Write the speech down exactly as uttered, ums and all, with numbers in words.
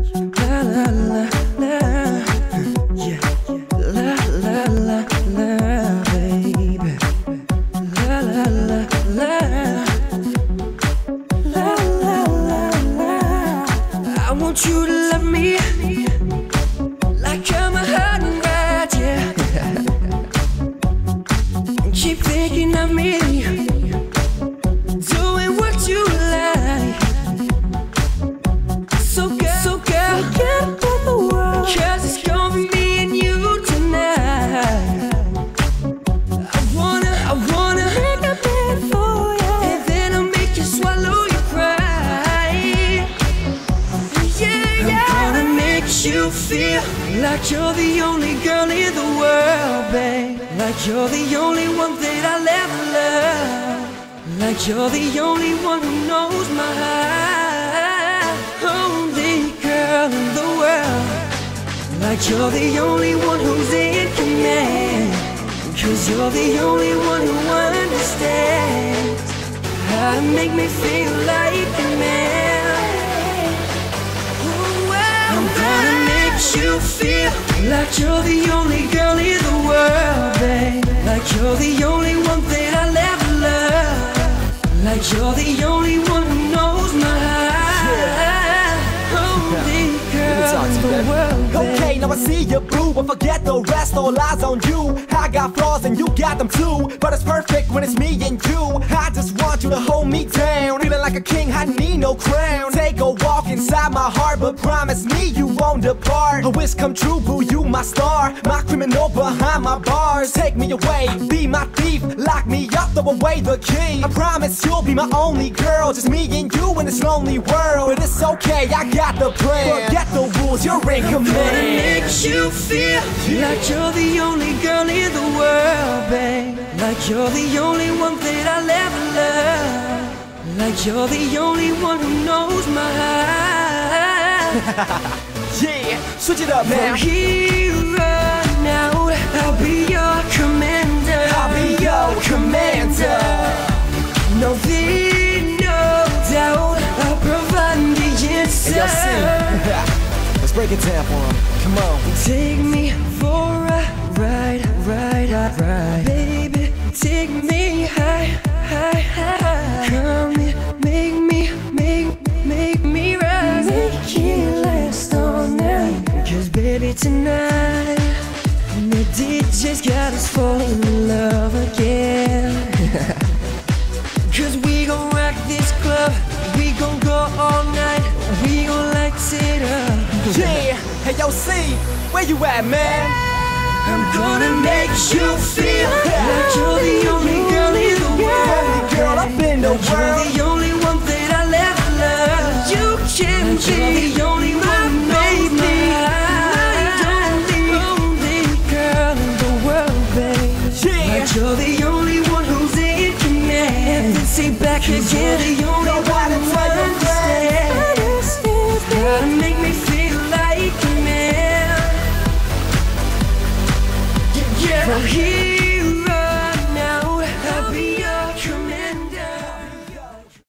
La la la la, yeah. La la la la, baby. La la la la, la la la la. I want you to love me like I'm a hot rod, yeah. And keep thinking of me, doing what you like. So girl, so girl, forget about the world, 'cause it's gonna be me and you tonight. I wanna, I wanna make a bed for you, and then I'll make you swallow your pride. Yeah, yeah. I'm gonna make you feel like you're the only girl in the world, babe. Like you're the only one that I'll ever love. Like you're the only one who knows my heart. Only girl in the world. Like you're the only one who's in command. 'Cause you're the only one who understands how to make me feel like a man. Ooh, well, I'm gonna make you feel like you're the only girl in the world, babe. Like you're the only one that I'll ever love. Like you're the only one who knows my heart. Only girl in the world, babe. Okay, now I see you, boo, but forget the rest, all eyes on you. I got flaws and you got them too, but it's perfect when it's me and you. I just want you to hold me down, feeling like a king, I need no crown. Take a walk inside my heart, but promise me you won't depart. A wish come true, boo, you my star, my criminal behind my bars. Take me away, be my thief, lock me up, throw away the key. I promise you'll be my only girl, just me and you in this lonely world. But it's okay, I got the plan. Forget the rules, you're in command. Makes you feel like you're the only girl in the world, babe. Like you're the only one that I'll ever love. Like you're the only one who knows my heart. Yeah, switch it up now. From here on out, I'll be your commander. I'll be your commander. No fear, no doubt, I'll provide the answer. Hey, y'all sing. Let's break it down for 'em. Come on. Take me for a ride, ride, ride. Baby, take me high, high, high. Come here, make me, make, make me rise. Make it last all night. 'Cause baby, tonight, the D J's got us falling in love again. 'Cause we gon' rock this club, we gon' go all night, we gon' light it up. Yeah, hey yo, see, where you at, man? I'm gonna make you feel like you're the only girl in the world. Only girl up in the Like you're world. the only one that I'll ever love. You can like be you're the only one who knows me. My only girl in the world, babe. Yeah. Like you're the only one who's in command. And then say back again, you're the